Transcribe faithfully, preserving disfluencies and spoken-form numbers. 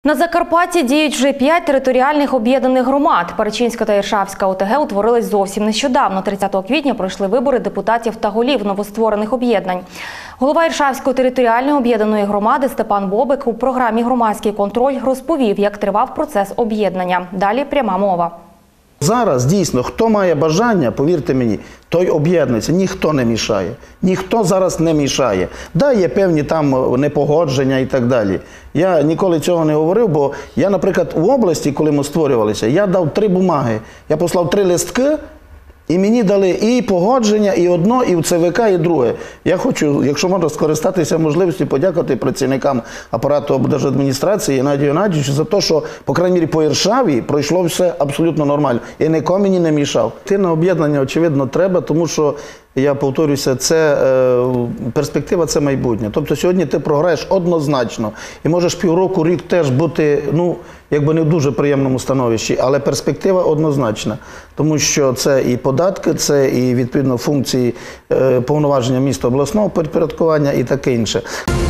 На Закарпатті діють вже п'ять територіальних об'єднаних громад. Перечинська та Іршавська О Те Ге утворились зовсім нещодавно. тридцятого квітня пройшли вибори депутатів та голів новостворених об'єднань. Голова Іршавської територіальної об'єднаної громади Степан Бобик у програмі «Громадський контроль» розповів, як тривав процес об'єднання. Далі пряма мова. Зараз, дійсно, хто має бажання, повірте мені, той об'єднується. Ніхто не мішає. Ніхто зараз не мішає. Да, є певні там непогодження і так далі. Я ніколи цього не говорив, бо я, наприклад, в області, коли ми створювалися, я дав три бумаги. Я послав три листки, і мені дали і погодження, і одно, і в Це Ве Ка, і друге. Я хочу, якщо можна, скористатися можливістю подякувати працівникам апарату облдержадміністрації Геннадію Геннадійовичу за те, що, по крайній мірі, по Іршаві пройшло все абсолютно нормально. І ніхто мені не мішав. Ти на об'єднання, очевидно, треба, тому що, я повторюся, це е, перспектива – це майбутнє. Тобто сьогодні ти програєш однозначно і можеш півроку, рік теж бути, ну, якби не в дуже приємному становищі, але перспектива однозначна. Тому що це і податки, це і, відповідно, функції е, повноваження міста обласного підпорядкування і таке інше.